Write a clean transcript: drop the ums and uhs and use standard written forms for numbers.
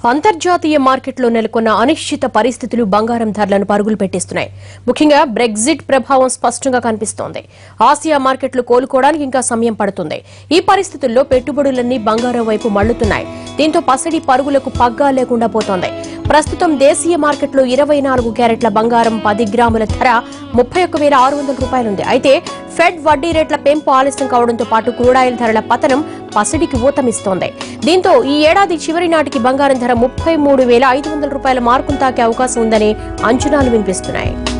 అంతర్జాతీయ మార్కెట్లో నెలకొన్న అనిశ్చిత పరిస్థితులు బంగారం ధరలను పరుగులు పెట్టిస్తున్నాయి. ముఖ్యంగా బ్రెగ్జిట్ ప్రభావం స్పష్టంగా కనిపిస్తోంది. ఆసియా మార్కెట్లు కోలుకోవడానికి ఇంకా సమయం పడుతుంది. ఈ పరిస్థితుల్లో పెట్టుబడులన్నీ బంగారం వైపు మళ్లుతున్నాయి. దీంతో పసిడి పరుగులకు పగ్గా లేకుండా పోతోంది. ప్రస్తుతం దేశీయ మార్కెట్లో 24 క్యారెట్ల బంగారం 10 గ్రాముల ధర 31,600 రూపాయలుంది. అయితే ఫెడ్ వడ్డీ రేట్ల పెంపు ఆలస్యం కావడంతో పాటు క్రూడాయిల్ ధరల పతనం పసిడికి ఊతమిస్తోంది. దీంతో ఈ ఏడాది చివరి నాటికి బంగారం ధర 33,500 రూపాయల మార్కును తాకే అవకాశం ఉందని అంచనాలు వినిపిస్తున్నాయి.